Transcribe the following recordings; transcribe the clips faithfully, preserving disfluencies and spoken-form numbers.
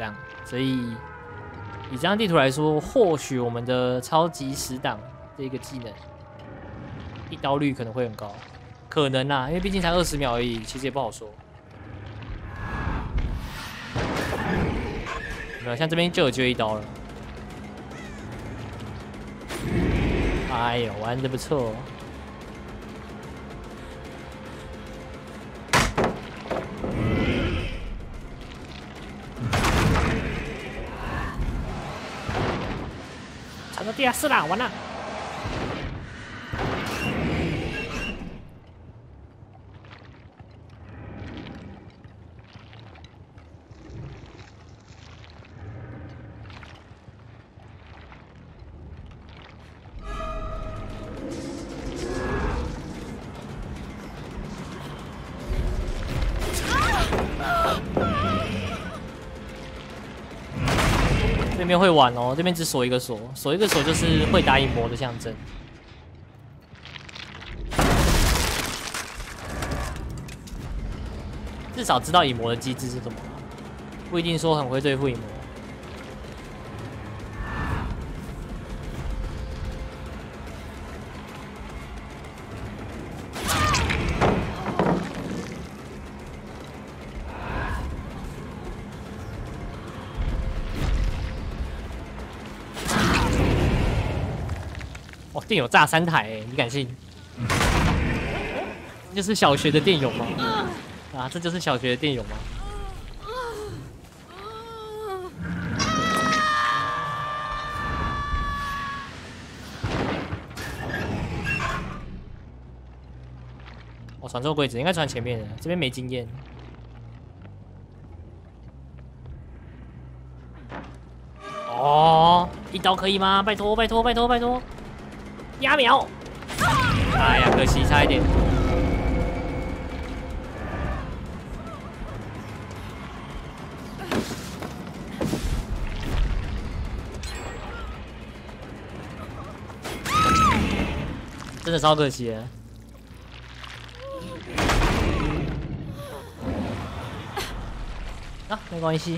这样，所以以这张地图来说，或许我们的超级死党这个技能一刀率可能会很高，可能啊，因为毕竟才二十秒而已，其实也不好说。没有，像这边就有机会一刀了。哎呦，玩得不错。踩到地下室了，完了。这边会玩哦，这边只锁一个锁，锁一个锁就是会打影魔的象征。至少知道影魔的机制是什么，不一定说很会对付影魔。哦，电泳炸三台哎，你敢信？这就是小学的电泳吗？啊，这就是小学的电泳吗？我传错规则，应该传前面的，这边没经验。哦，一刀可以吗？拜托，拜托，拜托，拜托！压秒！哎呀，可惜差一点。真的超可惜的。啊，没关系。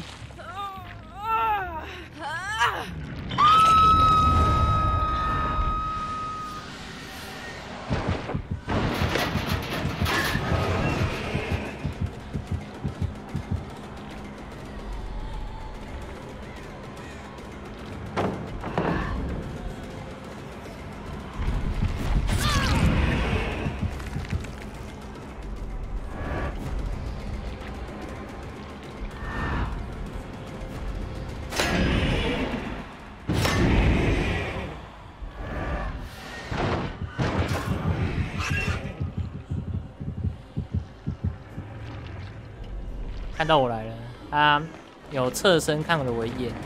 看到我来了，他有侧身看了我一眼。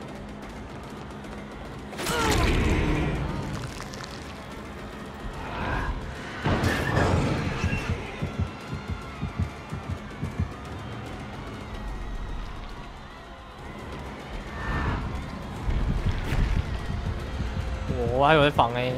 我我还以为防哎。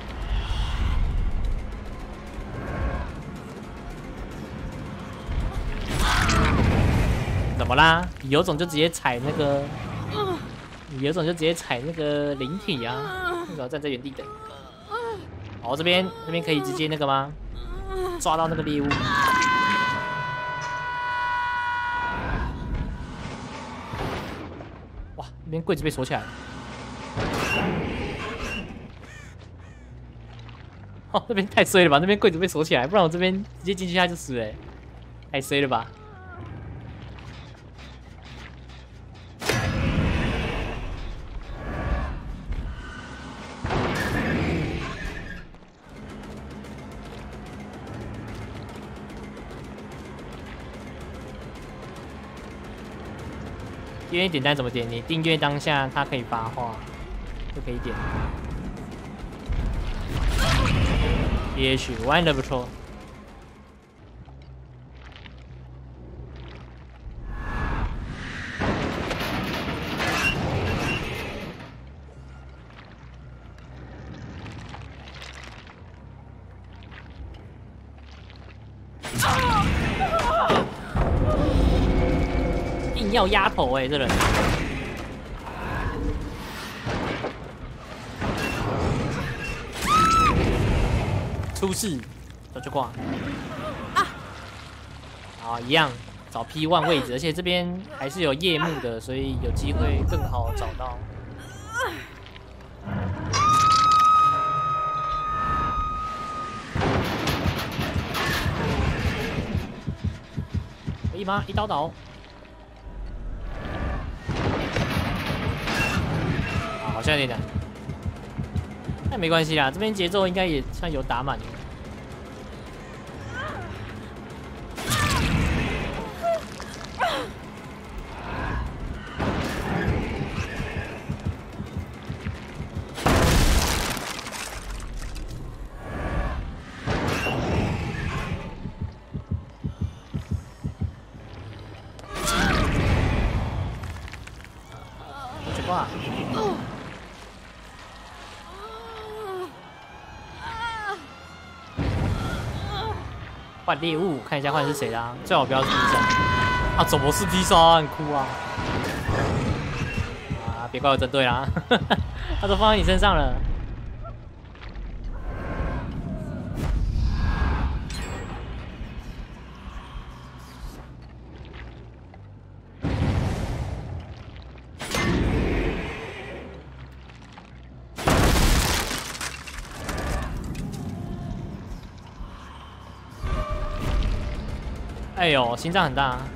怎么啦？有种就直接踩那个，有种就直接踩那个灵体啊！为什么站在原地等？哦，这边这边可以直接那个吗？抓到那个猎物。哇，那边柜子被锁起来了。哦，那边太衰了吧！那边柜子被锁起来，不然我这边直接进去他就死了，太衰了吧！订阅点单怎么点？你订阅当下，它可以发话，就可以点。也许玩的不错。硬硬要压头哎、欸，这人。出事，早就挂。啊！好，一样找 P 一 位置，而且这边还是有夜幕的，所以有机会更好找到。可以吗？一刀倒。啊，好像有点难。那没关系啦，这边节奏应该也算有打满的。去挂。换猎物，看一下换的是谁啦？最好不要是 P 三啊！怎么是 P 三？很酷啊！啊，别怪我针对啦，他都放在你身上了。哎呦，心脏很大、啊。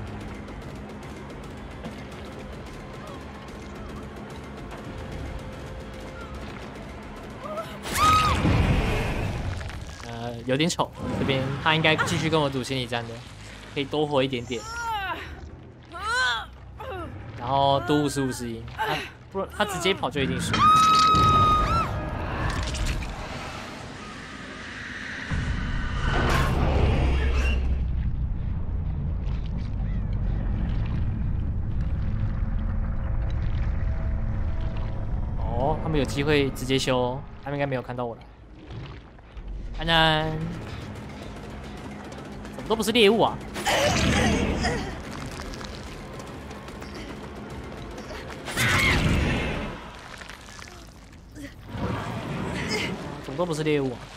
呃，有点丑。这边他应该继续跟我赌心理战的，可以多活一点点。然后多五十五十赢，他不他直接跑就一定输。他们有机会直接修，他们应该没有看到我了。安安，怎么都不是猎物啊？怎么都不是猎物啊？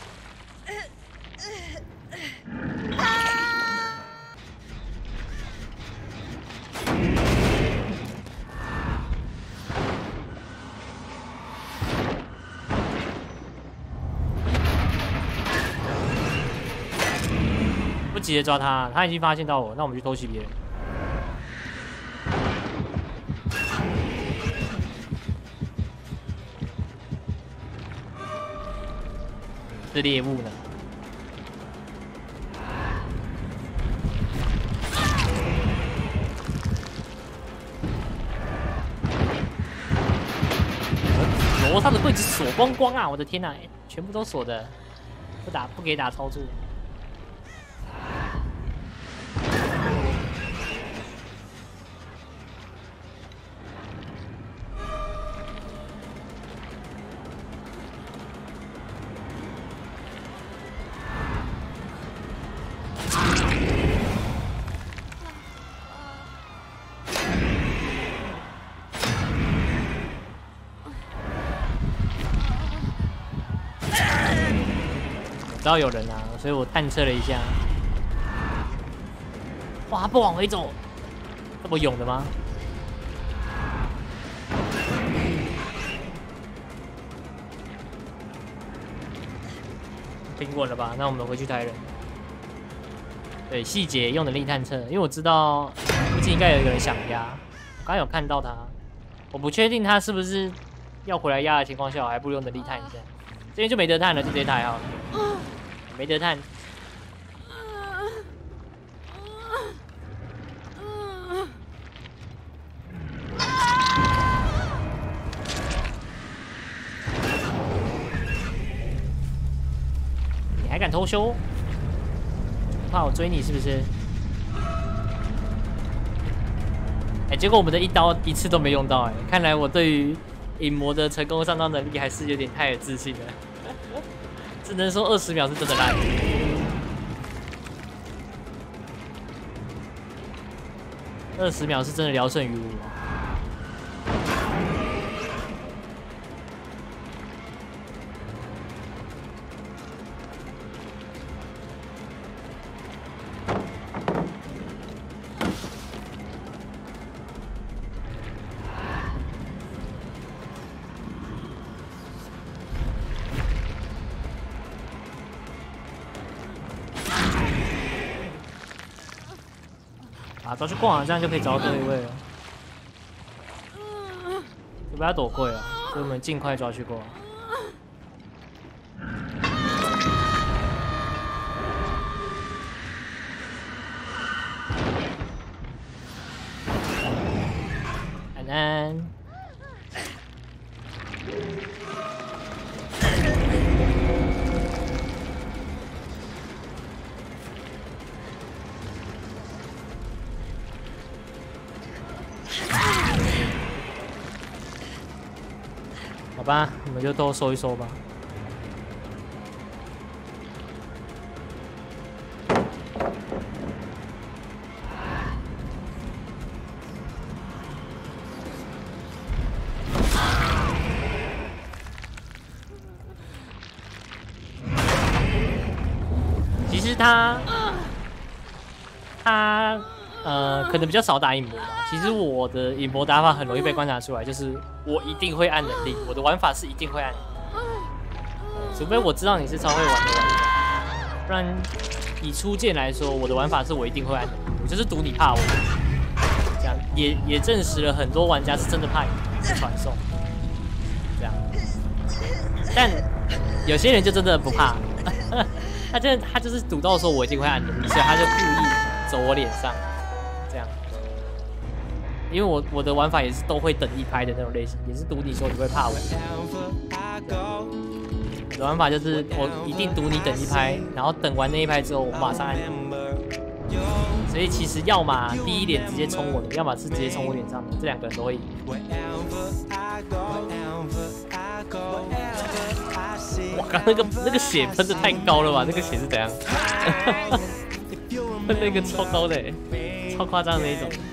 急着抓他，他已经发现到我，那我们去偷袭别人。是猎物呢？楼上的柜子锁光光啊！我的天哪，全部都锁的，不打不给打操作。知道有人啊，所以我探测了一下。哇，他不往回走，这么勇的吗？听过了吧？那我们回去抬人。对，细节用能力探测，因为我知道附近应该有一个人想压，我刚刚有看到他，我不确定他是不是要回来压的情况下，我还不如用能力探一下。这边就没得探了，就直接抬好了。没得探。你还敢偷修？怕我追你是不是？哎、欸，结果我们的一刀一次都没用到哎、欸，看来我对于影魔的成功上刀能力还是有点太有自信了。只能说二十秒是真的烂。 二十秒是真的聊胜于无。啊，抓去逛啊，这样就可以找到对位了。就不要躲过了，所以我们尽快抓去逛。安安。好吧，你们就都收一收吧。其实他，他呃，可能比较少打影魔吧。其实我的影魔打法很容易被观察出来，就是我一定会按能力，我的玩法是一定会按能力，除非我知道你是超会玩的玩家，不然以初见来说，我的玩法是我一定会按能力，我就是赌你怕我。这样也也证实了很多玩家是真的怕你的传送，这样。但有些人就真的不怕，他真的他就是赌到说我一定会按能力，所以他就故意走我脸上。这样，因为我我的玩法也是都会等一拍的那种类型，也是赌你说你会怕我。我的玩法就是我一定赌你等一拍，然后等完那一拍之后，我马上按。所以其实要么第一脸直接冲我的，要么是直接冲我脸上的，这两个人都会赢。哇，刚那个那个血喷的太高了吧？那个血是怎样？喷那个超高的、欸，超夸张的那一种。